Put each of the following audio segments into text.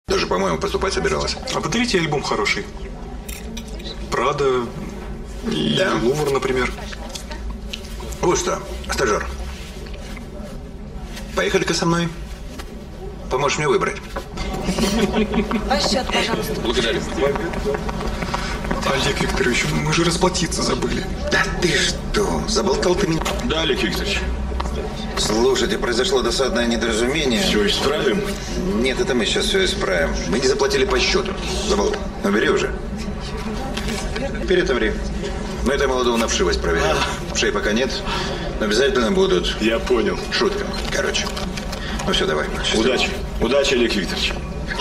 Даже, по-моему, поступать собиралась. А подарите альбом хороший. Прада и Да? Лувр, например. Вот что, стажер. Поехали-ка со мной. Поможешь мне выбрать. Ваш счет, пожалуйста. Благодарю. Олег Викторович, мы же расплатиться забыли. Да ты что, заболтал ты меня? Да, Олег Викторович. Слушайте, произошло досадное недоразумение. Все исправим. Нет, это мы сейчас все исправим. Мы не заплатили по счету. Заболтал. Ну, бери уже. Перетоври. Ну, это молодого на вшивость проверял. Вшей пока нет, но обязательно будут. Я понял. Шутка, короче. Ну все, давай. Счастливо. Удачи. Удачи, Олег Викторович.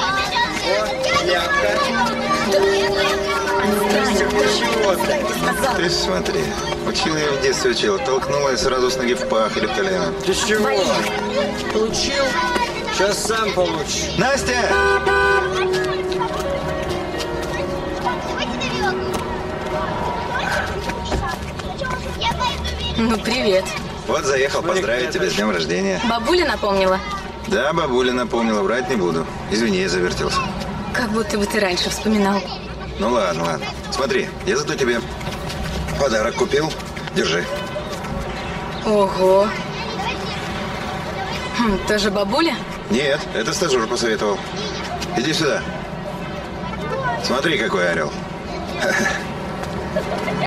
Ты смотри. Учила я в детстве, учила. Толкнула и сразу с ноги в пах или в колено. Ты чего? Получил? Сейчас сам получишь. Настя! Ну, привет. Вот заехал поздравить тебя с днем рождения. Бабуля напомнила. Да, бабуля напомнила, врать не буду. Извини, я завертелся. Как будто бы ты раньше вспоминал. Ну ладно, ладно. Смотри, я зато тебе подарок купил. Держи. Ого. Тоже бабуля? Нет, это стажер посоветовал. Иди сюда. Смотри, какой орел.